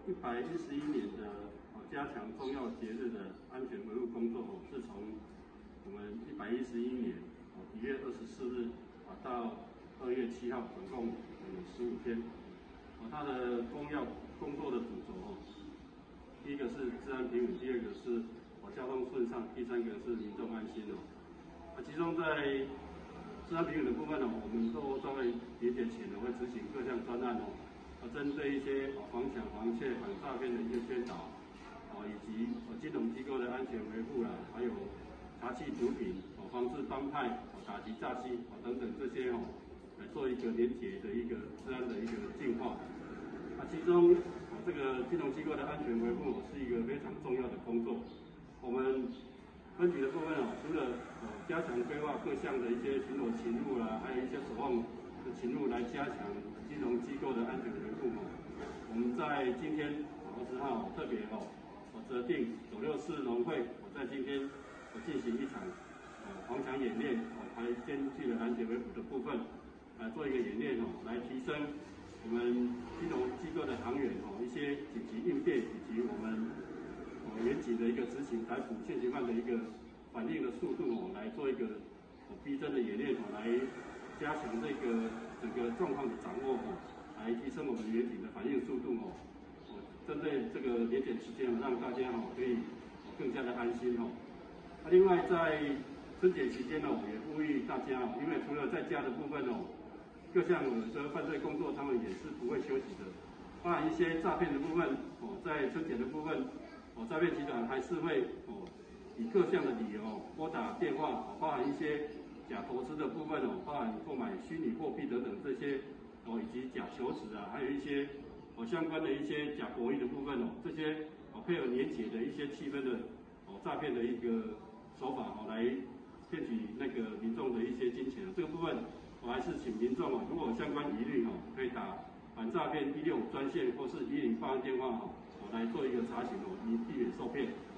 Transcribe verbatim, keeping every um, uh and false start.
一百一十一年的哦加强重要节日的安全维护工作哦，是从我们一百一十一年哦一月二十四日啊到二月七号，总共有十五天。哦，它的重要工作的主轴哦，第一个是治安平稳，第二个是哦交通顺畅，第三个是民众安心哦。啊，其中在治安平稳的部分哦，我们都在年节前呢会执行各项专案哦。啊，针对一些哦防抢、防窃、反诈骗的一些宣导，哦，以及哦金融机构的安全维护啦，还有查缉毒品、哦防治帮派、哦打击诈欺、哦等等这些哦，来做一个连结的一个治安的一个进化。啊，其中哦这个金融机构的安全维护是一个非常重要的工作。我们分局的部分哦，除了哦加强规划各项的一些巡逻勤务啦，还有一些守望的勤务来加强金融机构的安全维护哦。我们在今天二十号特别哦，我择定九六四农会，我在今天我进行一场呃防抢演练哦，还兼具了安全维护的部分，来做一个演练哦，来提升我们金融机构的行员哦一些紧急应变以及我们哦严谨的一个执行逮捕现行犯的一个反应的速度哦，来做一个哦逼真的演练哦，来加强这个整个状况的掌握哦，来提升我们远景的反应速度哦。哦，针对这个年检期间哦，让大家哦可以更加的安心哦。那另外在春节期间哦，也呼吁大家哦，因为除了在家的部分哦，各项有时候犯罪工作他们也是不会休息的，包含一些诈骗的部分哦，在春节的部分哦，诈骗集团还是会哦以各项的理由拨打电话哦，包含一些假投资的部分哦，包含购买虚拟货币等等这些哦，以及假求职啊，还有一些哦相关的一些假博弈的部分哦，这些哦配合年节的一些气氛的哦诈骗的一个手法哦，来骗取那个民众的一些金钱。这个部分我还是请民众哦，如果有相关疑虑哦，可以打反诈骗一六五专线或是一零八电话哦，来做一个查询哦，以避免受骗。